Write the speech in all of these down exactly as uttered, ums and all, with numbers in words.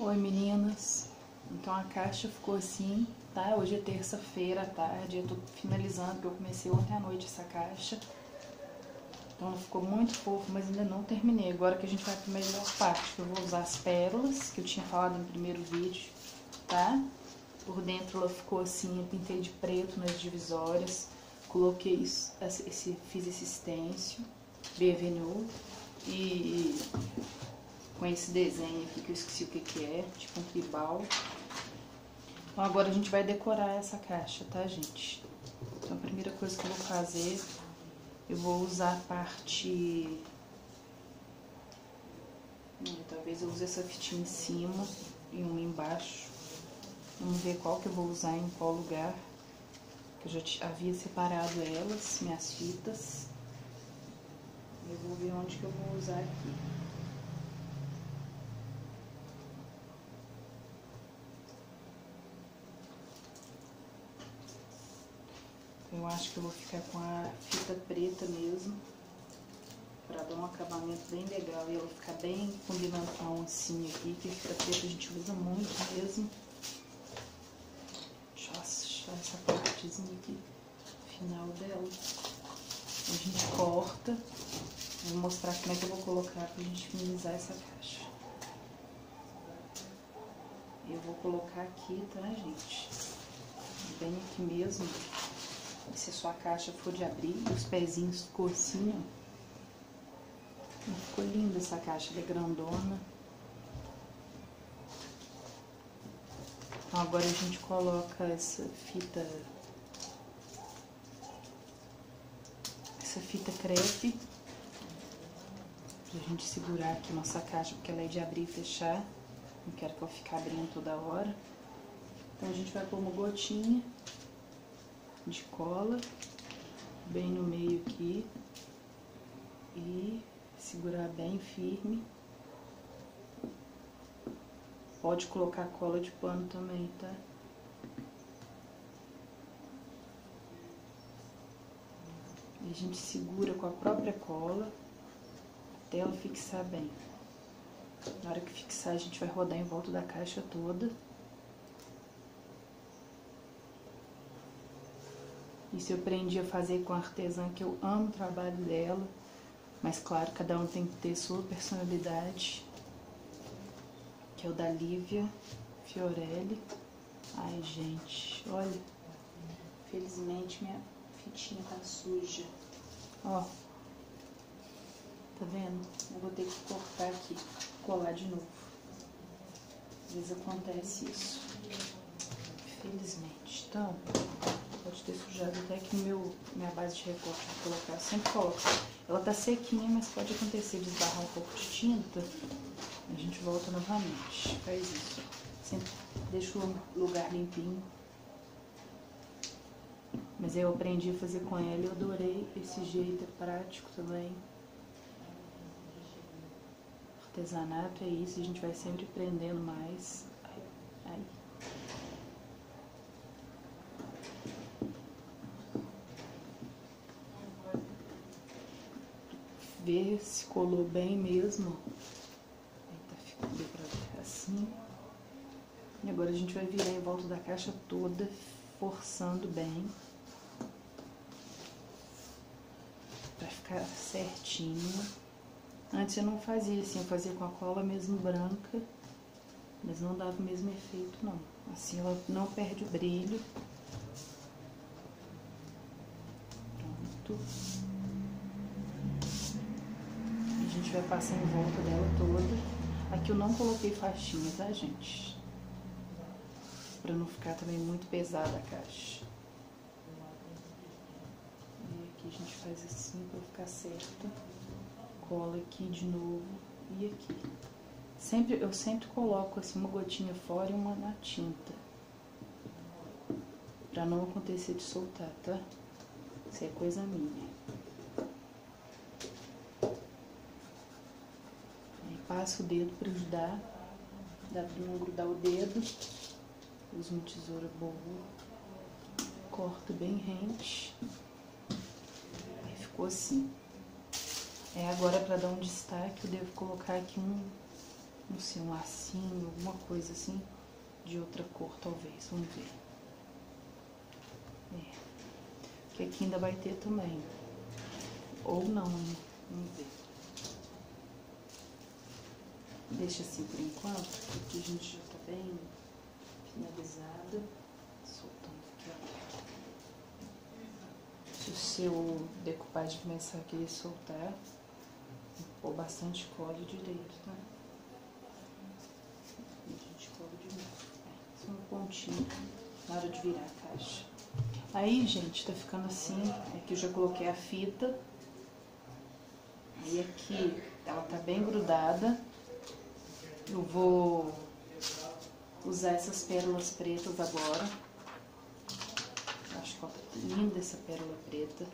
Oi meninas, então a caixa ficou assim, tá? Hoje é terça-feira à tarde, eu tô finalizando, porque eu comecei ontem à noite essa caixa. Então ela ficou muito fofa, mas ainda não terminei. Agora que a gente vai pra melhor parte, que eu vou usar as pérolas, que eu tinha falado no primeiro vídeo, tá? Por dentro ela ficou assim, eu pintei de preto nas divisórias, coloquei isso, esse, fiz esse stencil, Bienvenue, e com esse desenho aqui que eu esqueci o que que é, tipo um tribal. Então agora a gente vai decorar essa caixa, tá, gente? Então a primeira coisa que eu vou fazer, eu vou usar a parte... Hum, talvez eu use essa fitinha em cima e uma embaixo. Vamos ver qual que eu vou usar em qual lugar. Eu já havia separado elas, minhas fitas. Eu vou ver onde que eu vou usar aqui. Eu acho que eu vou ficar com a fita preta mesmo, pra dar um acabamento bem legal e ela ficar bem combinando com a oncinha aqui, que a fita preta a gente usa muito mesmo. Deixa eu achar essa partezinha aqui, final dela. A gente corta, vou mostrar como é que eu vou colocar pra gente finalizar essa caixa. Eu vou colocar aqui, tá, gente? Bem aqui mesmo. Se a sua caixa for de abrir, os pezinhos ficou assim, ó. Ficou linda essa caixa, ela é grandona. Então agora a gente coloca essa fita, essa fita crepe, pra gente segurar aqui nossa caixa, porque ela é de abrir e fechar. Não quero que eu fique abrindo toda hora. Então a gente vai pôr uma gotinha de cola bem no meio aqui e segurar bem firme. Pode colocar cola de pano também, tá? E a gente segura com a própria cola até ela fixar bem. Na hora que fixar, a gente vai rodar em volta da caixa toda. Isso eu aprendi a fazer com a artesã, que eu amo o trabalho dela. Mas claro, cada um tem que ter sua personalidade. Que é o da Lívia Fiorelli. Ai, gente, olha. Felizmente minha fitinha tá suja. Ó. Tá vendo? Eu vou ter que cortar aqui, colar de novo. Às vezes acontece isso. Felizmente. Então... pode ter sujado até aqui no meu, minha base de recorte, vou colocar, sempre coloco. Ela tá sequinha, mas pode acontecer de esbarrar um pouco de tinta, a gente volta novamente, faz isso. Sempre deixa o lugar limpinho. Mas eu aprendi a fazer com ela e eu adorei esse jeito, é prático também. Artesanato é isso, a gente vai sempre aprendendo mais. Aí. Ver se colou bem mesmo. Eita, deu pra ver assim. E agora a gente vai virar em volta da caixa toda, forçando bem. Pra ficar certinho. Antes eu não fazia assim, eu fazia com a cola mesmo branca. Mas não dava o mesmo efeito não. Assim ela não perde o brilho. Pronto. A gente vai passar em volta dela toda. Aqui eu não coloquei faixinha, tá, gente? Pra não ficar também muito pesada a caixa. E aqui a gente faz assim pra ficar certo. Cola aqui de novo e aqui. Sempre, eu sempre coloco assim uma gotinha fora e uma na tinta. Pra não acontecer de soltar, tá? Isso é coisa minha. Passo o dedo para ajudar, dá para não grudar o dedo, uso uma tesoura boa, corto bem rente, aí ficou assim. É, agora para dar um destaque eu devo colocar aqui um, não sei, um lacinho, alguma coisa assim, de outra cor talvez, vamos ver. É. Que aqui ainda vai ter também. Ou não, né? Vamos ver. Deixa assim por enquanto, porque a gente já tá bem finalizada. Soltando aqui, ó. Se o seu decoupagem começar a querer soltar, pôr bastante cola direito, tá? E a gente cola de novo. É, só um pontinho na hora de virar a caixa. Aí, gente, tá ficando assim. Aqui eu já coloquei a fita. Aí aqui ela tá bem grudada. Eu vou usar essas pérolas pretas agora. Acho que ó, tá linda essa pérola preta.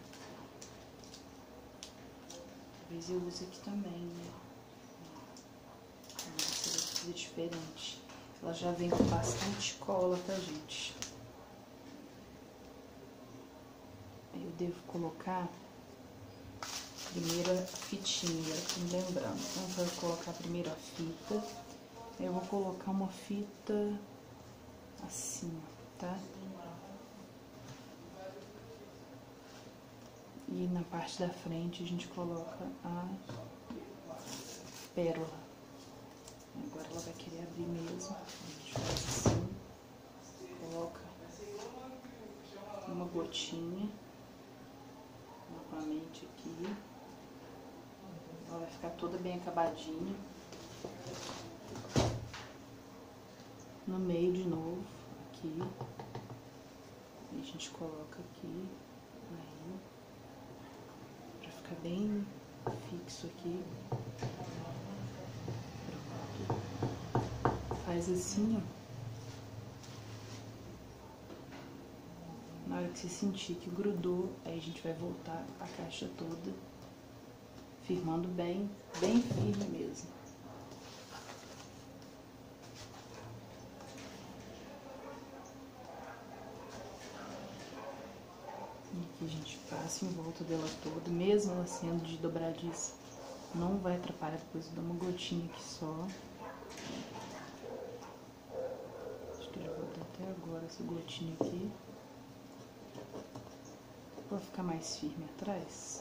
Talvez eu use aqui também, né? Vamos ver se vai fazer diferente. Ela já vem com bastante cola, tá, gente? Aí eu devo colocar primeiro a fitinha, aqui me lembrando. Então, eu vou colocar primeiro a fita. Aí eu vou colocar uma fita assim, tá? E na parte da frente a gente coloca a pérola. Agora ela vai querer abrir mesmo. A gente faz assim, coloca uma gotinha novamente aqui. Ela vai ficar toda bem acabadinha. No meio de novo, aqui. E a gente coloca aqui, aí, pra ficar bem fixo aqui. Pronto. Faz assim, ó. Na hora que você sentir que grudou, aí a gente vai voltar a caixa toda, firmando bem, bem firme mesmo. E aqui a gente passa em volta dela toda, mesmo ela sendo de dobradiça, não vai atrapalhar. Depois eu dou uma gotinha aqui só. Acho que eu já vou dar até agora essa gotinha aqui. Vou ficar mais firme atrás.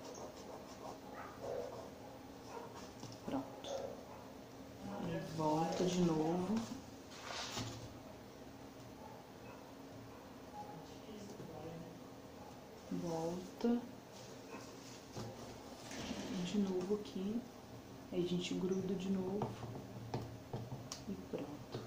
Pronto. E volta de novo. Volta. E de novo aqui. Aí a gente gruda de novo. E pronto.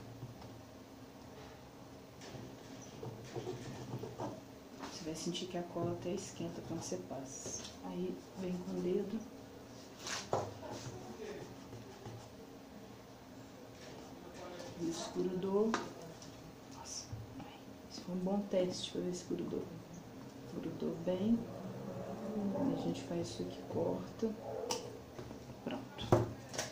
Você vai sentir que a cola até esquenta quando você passa. Aí vem com o dedo. Isso, grudou. Nossa, esse foi um bom teste para ver se grudou. Grudou bem. A gente faz isso aqui, corta. Pronto.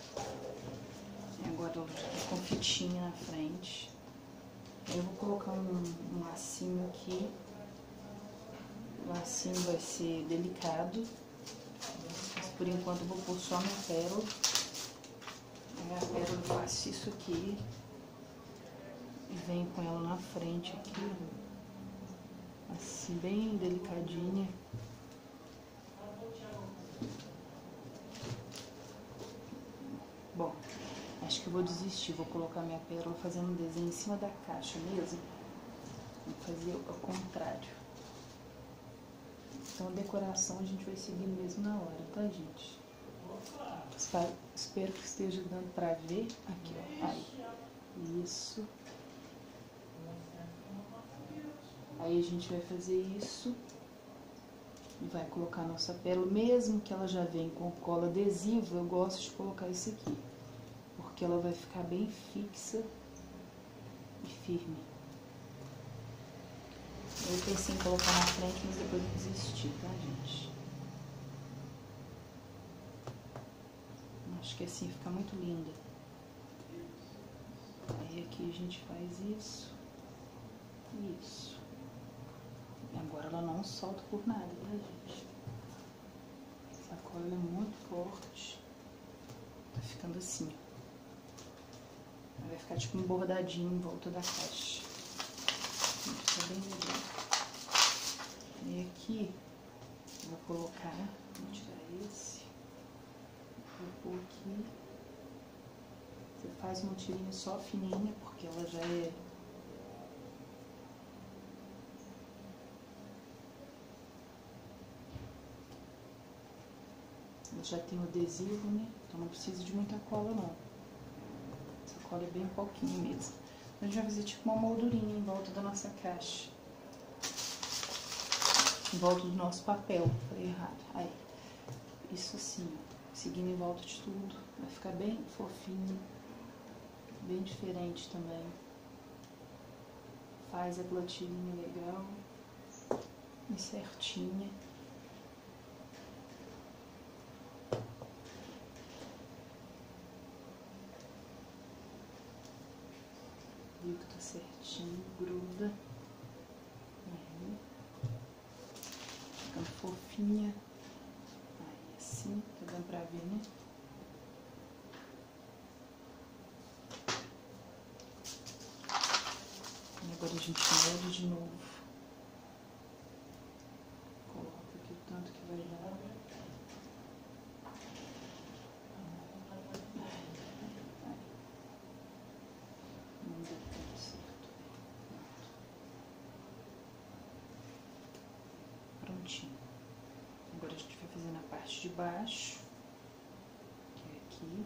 E agora eu tô com fitinha na frente. Aí eu vou colocar um, um lacinho aqui. O lacinho vai ser delicado. Mas por enquanto eu vou pôr só minha pérola. Aí a pérola eu faço isso aqui. E venho com ela na frente aqui. Assim, bem delicadinha. Bom, acho que eu vou desistir. Vou colocar minha pérola fazendo um desenho em cima da caixa mesmo. Vou fazer ao contrário. Então a decoração a gente vai seguindo mesmo na hora, tá, gente? Espero, espero que esteja dando pra ver. Aqui, ó. Aí. Isso. Aí a gente vai fazer isso. E vai colocar a nossa pérola. Mesmo que ela já venha com cola adesiva, eu gosto de colocar isso aqui. Porque ela vai ficar bem fixa e firme. Eu pensei em colocar na frente, mas depois eu desisti, tá, gente? Acho que assim fica muito linda. Aí aqui a gente faz isso. Isso. E agora ela não solta por nada, tá, gente? Essa cola é muito forte. Tá ficando assim. vai ficar tipo um bordadinho em volta da caixa. Fica bem legal. E aqui, eu vou colocar, vou tirar esse, vou pôr aqui. Você faz uma tirinha só fininha, porque ela já é... Ela já tem o adesivo, né? Então não precisa de muita cola, não. Essa cola é bem pouquinho mesmo. Então a gente vai fazer tipo uma moldurinha em volta da nossa caixa. Em volta do nosso papel. Falei errado. Aí, isso assim, ó. Seguindo em volta de tudo. Vai ficar bem fofinho. Bem diferente também. Faz aquela tirinha legal. E certinha. Viu que tá certinho, gruda. Aí. Ficando fofinha. Aí assim, tá dando pra ver, né? E agora a gente molda de novo. Coloca aqui o tanto que vai dar. Não deu tanto certo. Prontinho. Agora a gente vai fazer na parte de baixo, que é aqui.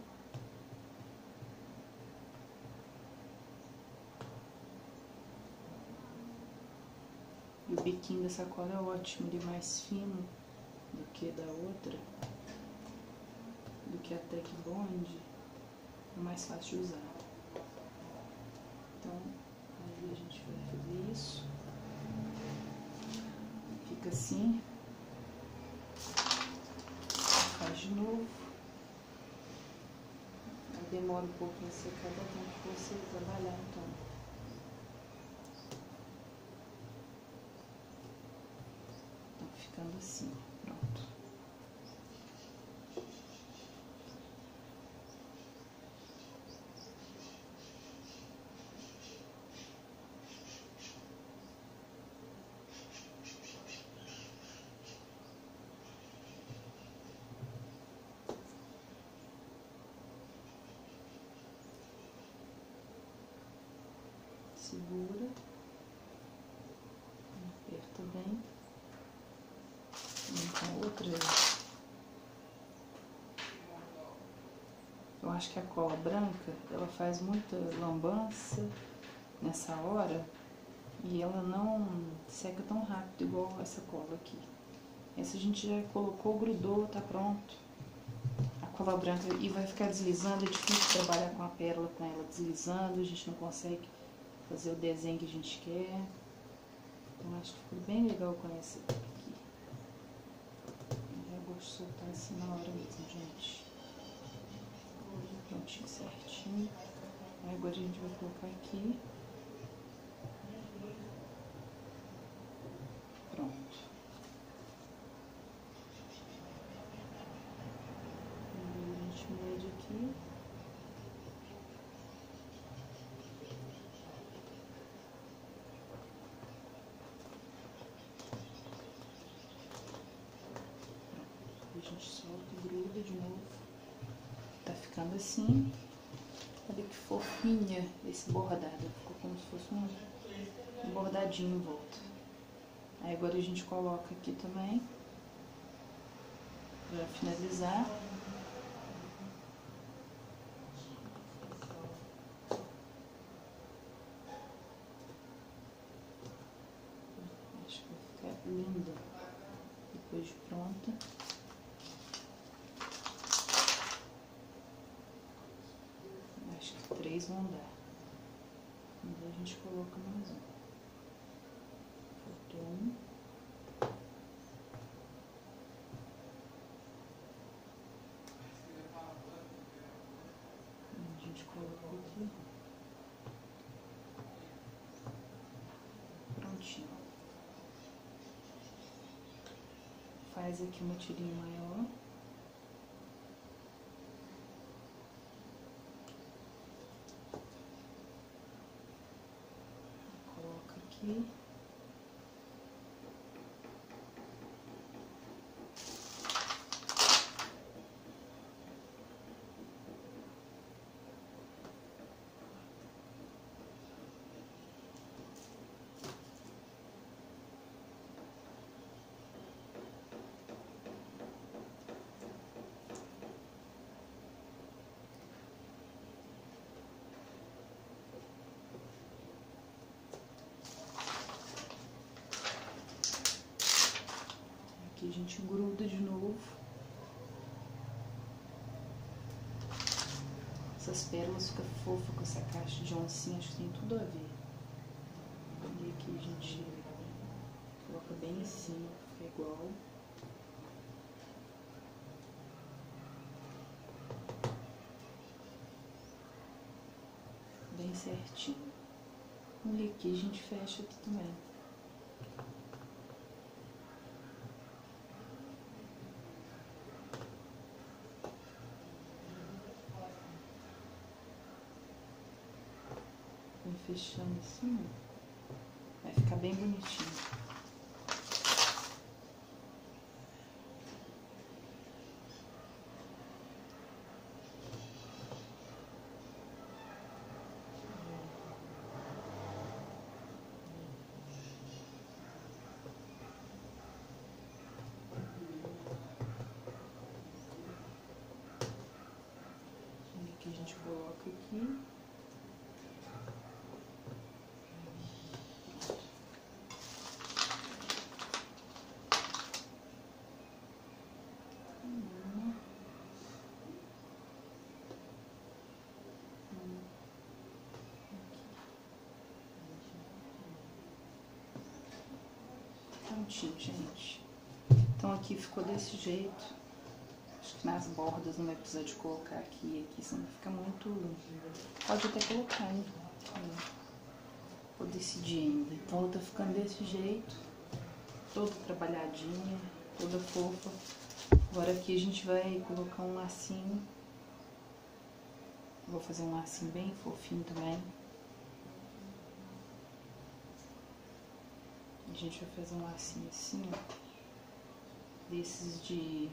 E o biquinho dessa cola é ótimo, ele é mais fino do que da outra, do que a Tec Bond, é mais fácil de usar. Então, aí a gente vai fazer isso. Fica assim. Faz de novo. Aí demora um pouco pra secar, dá tempo que você trabalhar, então. Então, ficando assim, pronto. Segura, aperta bem, vem com outra. Eu acho que a cola branca, ela faz muita lambança nessa hora e ela não seca tão rápido igual essa cola aqui. Essa a gente já colocou, grudou, tá pronto. A cola branca e vai ficar deslizando, é difícil trabalhar com a pérola com ela deslizando, a gente não consegue fazer o desenho que a gente quer. Então acho que ficou bem legal com essa aqui. Eu já gosto de soltar assim na hora mesmo, gente. Prontinho, certinho. Aí agora a gente vai colocar aqui. Pronto. Aí a gente mede aqui. A gente solta e gruda de novo. Tá ficando assim. Olha que fofinha esse bordado. Ficou como se fosse um bordadinho em volta. Aí agora a gente coloca aqui também. Pra finalizar. Acho que vai ficar linda depois de pronta. Acho que três vão dar. E daí a gente coloca mais um. Faltou um. A gente colocou aqui. Prontinho. Faz aqui uma tirinha maior. aqui. Aqui a gente gruda de novo. Essas pérolas ficam fofas com essa caixa de oncinha, acho que tem tudo a ver. E aqui a gente coloca bem em cima, fica igual. Bem certinho. E aqui a gente fecha aqui também. Fechando assim, vai ficar bem bonitinho. E aqui a gente coloca aqui. Prontinho, gente. Então aqui ficou desse jeito. Acho que nas bordas não vai precisar de colocar aqui e aqui, senão fica muito... Pode até colocar, hein? Vou decidir ainda. Então ela tá ficando desse jeito. Toda trabalhadinha, toda fofa. Agora aqui a gente vai colocar um lacinho. Vou fazer um lacinho bem fofinho também. A gente vai fazer um lacinho assim, ó, desses de...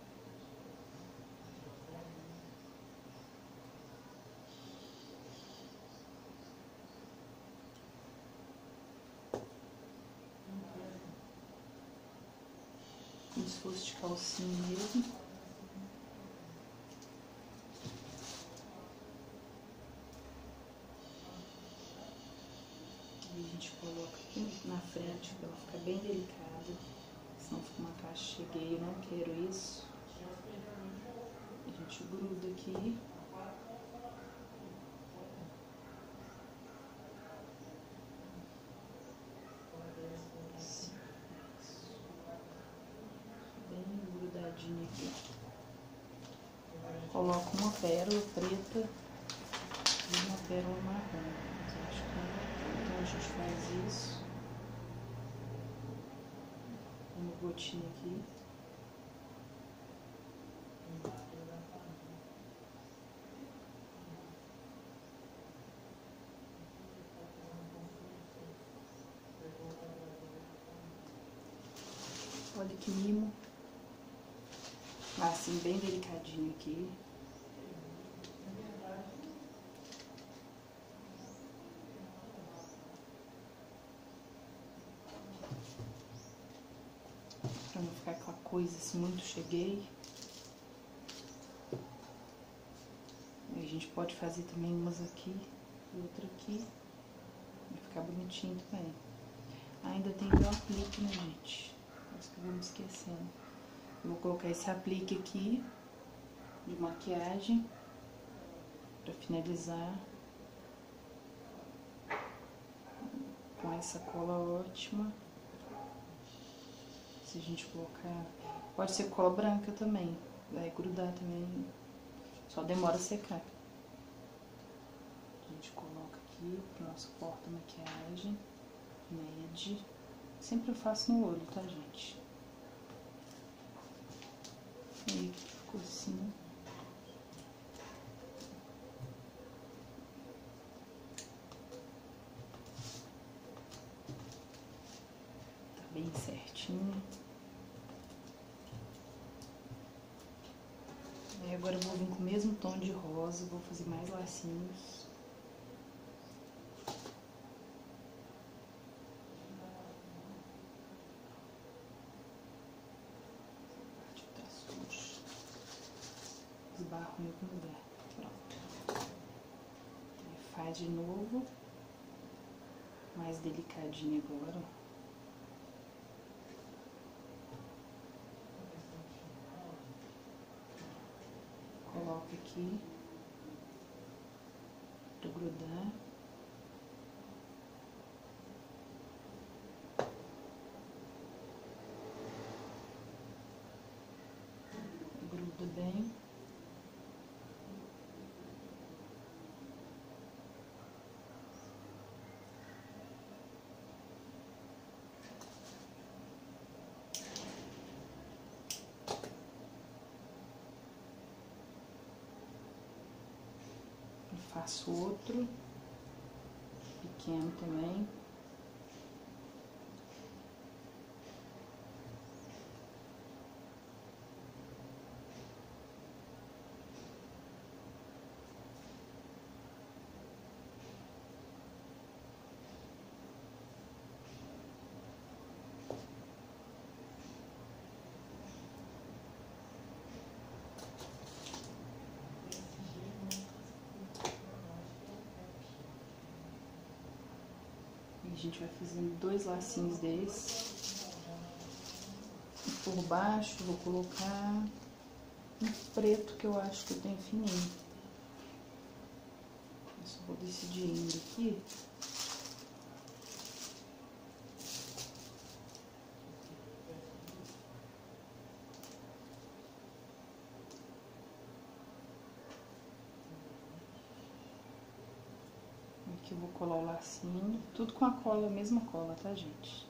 como se fosse de calcinha mesmo. E a gente coloca aqui na frente pra ela ficar bem delicada, senão fica uma caixa cheia, eu não quero isso. A gente gruda aqui. Bem grudadinho aqui. Coloco uma pérola preta e uma pérola marrom. Acho que então a gente faz isso. Uma gotinha aqui. Olha que mimo. Assim, bem delicadinho aqui. Pra não ficar aquela coisa assim, muito cheguei. E a gente pode fazer também umas aqui e outra aqui. Vai ficar bonitinho também. Ainda tem o aplique, né, gente? Acho que eu vou me esquecendo. Eu vou colocar esse aplique aqui de maquiagem pra finalizar com essa cola ótima. Se a gente colocar, pode ser cola branca também, vai grudar também, só demora a secar. A gente coloca aqui pro nosso porta-maquiagem, mede, sempre eu faço no olho, tá, gente? E aí ficou assim. certinho. Aí agora eu vou vir com o mesmo tom de rosa, vou fazer mais lacinhos. Esbarro em algum lugar. Pronto. Aí faz de novo. Mais delicadinho agora, ó. Coloco aqui pra grudar. Gruda bem. Faço outro pequeno também. A gente vai fazendo dois lacinhos desses. E por baixo vou colocar um preto que eu acho que eu tenho fininho. Eu só vou decidir indo aqui. Aqui eu vou colar o lacinho, tudo com a cola, a mesma cola, tá, gente?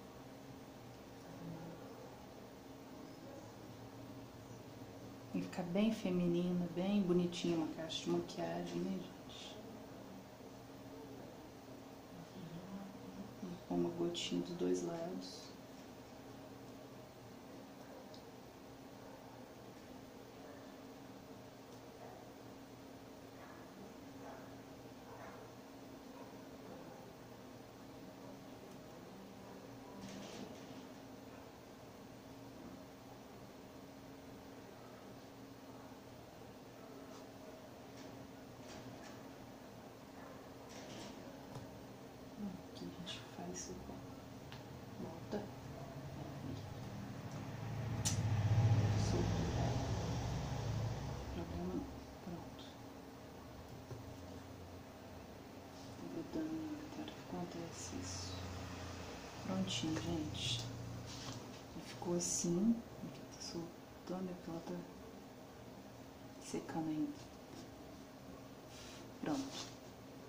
Vai ficar bem feminina, bem bonitinha uma caixa de maquiagem, né, gente? Vou pôr uma gotinha dos dois lados. Isso, volta, solto, problema, pronto, grudando, cara, acontece isso, prontinho, gente, e ficou assim, aqui tá soltando, aqui ela tá secando ainda, pronto.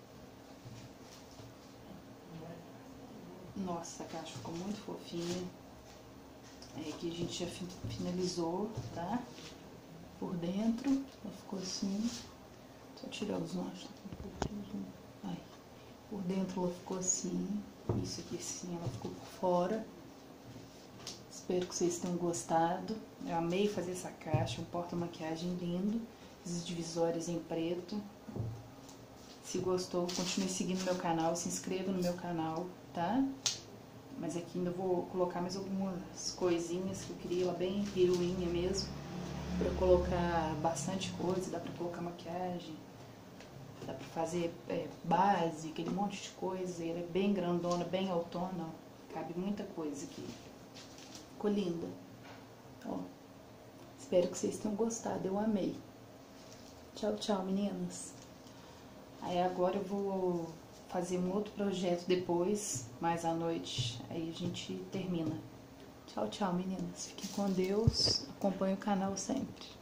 Nossa, a caixa ficou muito fofinha. É, aqui a gente já finalizou, tá? Por dentro, ela ficou assim. Só tirar os nós. Ai. Por dentro ela ficou assim. Isso aqui assim, ela ficou por fora. Espero que vocês tenham gostado. Eu amei fazer essa caixa, um porta-maquiagem lindo. Esses divisórios em preto. Se gostou, continue seguindo meu canal, se inscreva no meu canal, tá? Mas aqui ainda vou colocar mais algumas coisinhas que eu queria, ela bem heroinha mesmo, pra colocar bastante coisa, dá pra colocar maquiagem, dá pra fazer é, base, aquele monte de coisa, ela é bem grandona, bem autona, ó, cabe muita coisa aqui. Ficou linda, ó. Espero que vocês tenham gostado, eu amei. Tchau, tchau, meninas. Aí agora eu vou fazer um outro projeto depois, mais à noite, aí a gente termina. Tchau, tchau, meninas. Fiquem com Deus, acompanhem o canal sempre.